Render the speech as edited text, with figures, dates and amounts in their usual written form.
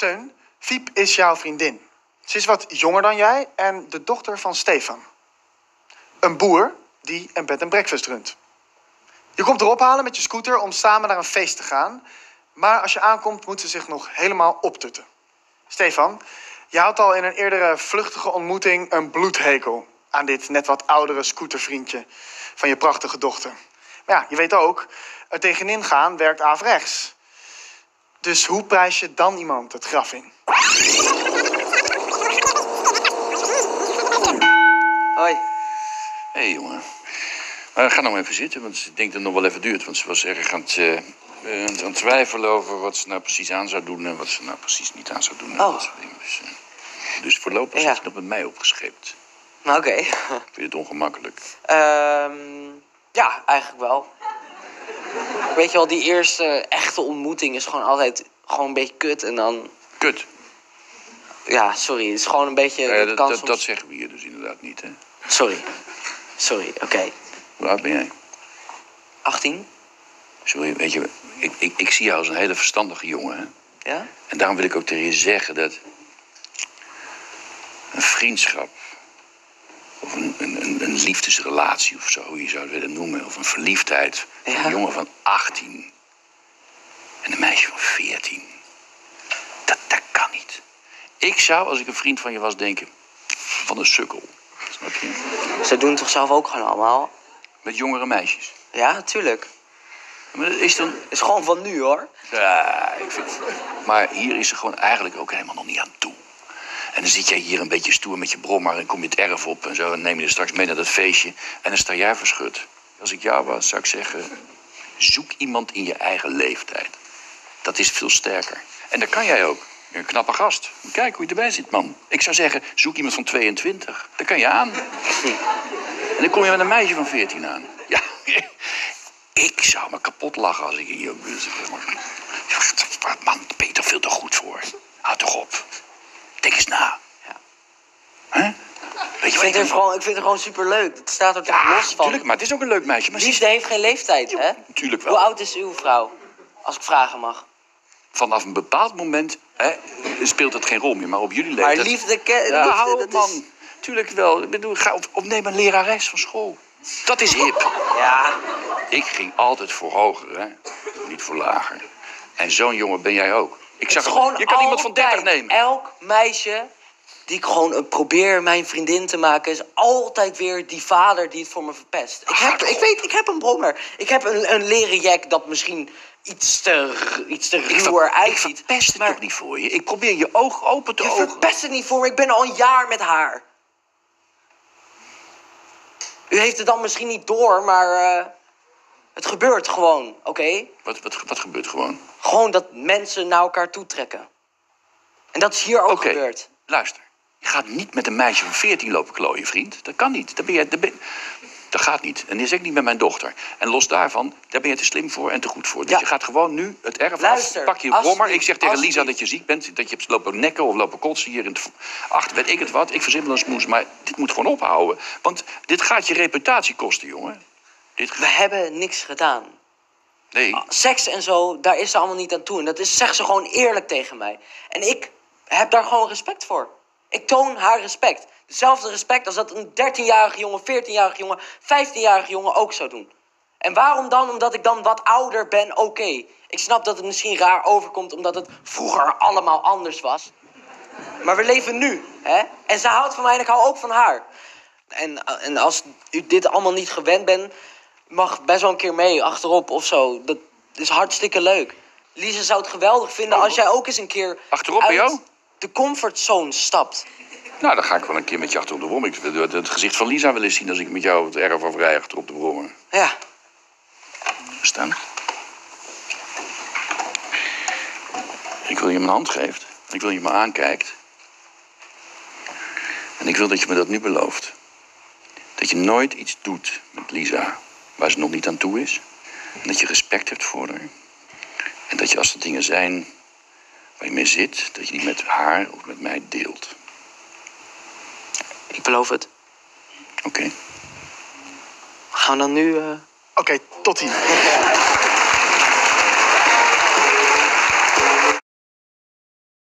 Teun, Fiep is jouw vriendin. Ze is wat jonger dan jij en de dochter van Stefan. Een boer die een bed and breakfast runt. Je komt erop halen met je scooter om samen naar een feest te gaan. Maar als je aankomt moet ze zich nog helemaal optutten. Stefan, je had al in een eerdere vluchtige ontmoeting een bloedhekel aan dit net wat oudere scootervriendje van je prachtige dochter. Maar ja, je weet ook, er tegenin gaan werkt averechts. Dus hoe prijs je dan iemand het graf in? Hoi. Hé, jongen. Ga nou maar even zitten, want ik denk dat het nog wel even duurt. Want ze was erg aan het twijfelen over wat ze nou precies aan zou doen... en wat ze nou precies niet aan zou doen. En dat soort dingen. Dus voorlopig zit je nog met mij opgescheept. Oké. Vind je het ongemakkelijk? Ja, eigenlijk wel. Weet je wel, die eerste echte ontmoeting is gewoon altijd gewoon een beetje kut en dan... Kut? Ja, sorry, het is gewoon een beetje... Ja, dat zeggen we hier dus inderdaad niet, hè? Sorry, oké. Hoe oud ben jij? 18? Sorry, weet je, ik zie jou als een hele verstandige jongen, hè? Ja? En daarom wil ik ook tegen je zeggen dat... een vriendschap... of een liefdesrelatie of zo, hoe je zou het willen noemen... of een verliefdheid van een jongen van 18... en een meisje van 14... Dat kan niet. Ik zou, als ik een vriend van je was, denken... van een sukkel. Snap je? Ze doen het toch zelf ook gewoon allemaal? Met jongere meisjes. Ja, natuurlijk. Maar dat is dan... Het is gewoon van nu, hoor. Ja, ik vind... Maar hier is ze gewoon eigenlijk ook helemaal nog niet aan toe. En dan zit jij hier een beetje stoer met je brommer... en kom je het erf op en zo... en neem je er straks mee naar dat feestje... en dan sta jij verschut. Als ik jou was, zou ik zeggen... zoek iemand in je eigen leeftijd. Dat is veel sterker. En dat kan jij ook. Je bent een knappe gast. Kijk hoe je erbij zit, man. Ik zou zeggen, zoek iemand van 22. Dat kan je aan. En dan kom je met een meisje van 14 aan. Ja, ik zou me kapot lachen als ik in je buurt zit. Man, daar ben je toch veel te goed voor. Houd toch op. Denk eens na. Ja. Huh? Weet je Ik vind het gewoon superleuk. Het staat er toch los van. Tuurlijk, maar het is ook een leuk meisje. Maar Liefde heeft geen leeftijd, hè? Tuurlijk wel. Hoe oud is uw vrouw? Als ik vragen mag. Vanaf een bepaald moment speelt het geen rol meer, maar op jullie leeftijd... Maar liefde... hou op, man. Tuurlijk wel. Ik bedoel, ga opnemen een lerares van school. Dat is hip. Ja. Ik ging altijd voor hoger, hè. Niet voor lager. En zo'n jongen ben jij ook. Ik zag gewoon je kan iemand van 30 nemen. Elk meisje die ik gewoon probeer mijn vriendin te maken... is altijd weer die vader die het voor me verpest. Ik heb een brommer. Ik heb een leren jack dat misschien... iets te ruwer uitziet. Ik verpest het toch niet voor je? Ik probeer je oog open te openen. Je verpest het niet voor me. Ik ben al een jaar met haar. U heeft het dan misschien niet door, maar... het gebeurt gewoon, oké? Wat gebeurt gewoon? Gewoon dat mensen naar elkaar toe trekken. En dat is hier ook gebeurd. Luister. Je gaat niet met een meisje van 14 lopen klooien, vriend. Dat kan niet. Dat gaat niet. En is ook niet met mijn dochter. En los daarvan, daar ben je te slim voor en te goed voor. Dus je gaat gewoon nu het erf af, pak je brommer. Ik zeg tegen Lisa dat je ziek bent, dat je hebt lopen nekken of lopen kotsen hier in het achter, weet ik het wat. Ik verzin wel een smoes, maar dit moet gewoon ophouden. Want dit gaat je reputatie kosten, jongen. We hebben niks gedaan. Nee. Seks en zo, daar is ze allemaal niet aan toe. En dat zegt ze gewoon eerlijk tegen mij. En ik heb daar gewoon respect voor. Ik toon haar respect. Hetzelfde respect als dat een 13-jarige jongen, 14-jarige jongen, 15-jarige jongen ook zou doen. En waarom dan? Omdat ik dan wat ouder ben, oké. Ik snap dat het misschien raar overkomt omdat het vroeger allemaal anders was. Maar we leven nu, hè? En ze houdt van mij en ik hou ook van haar. En als u dit allemaal niet gewend bent, mag best wel een keer mee, achterop of zo. Dat is hartstikke leuk. Lisa zou het geweldig vinden als jij ook eens een keer... Achterop bij jou? De comfortzone stapt. Nou, dan ga ik wel een keer met je achter op de brommer. Ik wil het gezicht van Lisa wel eens zien als ik met jou het erf afrij achter op de brommer. Ja. Staan. Ik wil je mijn hand geeft. Ik wil je me aankijkt. En ik wil dat je me dat nu belooft. Dat je nooit iets doet met Lisa waar ze nog niet aan toe is. En dat je respect hebt voor haar. En dat je als er dingen zijn waar je mee zit, dat je die met haar of met mij deelt. Ik beloof het. Oké. Gaan we dan nu... Oké, tot hier.